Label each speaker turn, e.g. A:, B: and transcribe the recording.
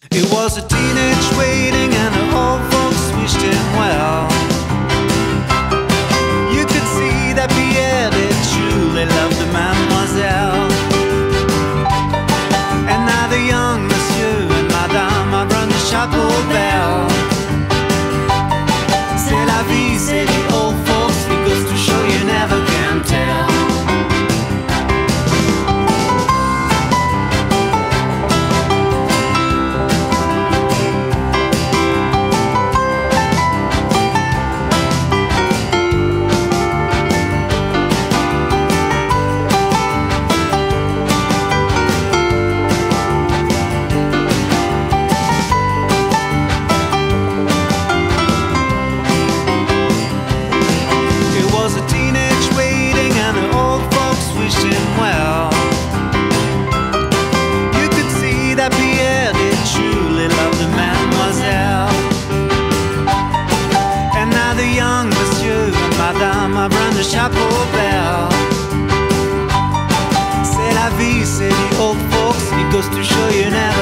A: It was a teenage wedding and the old folks wished him well. You could see that Pierre did truly love the mademoiselle. And now the young monsieur and madame have rung the chapel bell. C'est la vie, say the old folks, it goes to show you never can tell. Chapeau bell. C'est la vie, say the old folks, it goes to show you never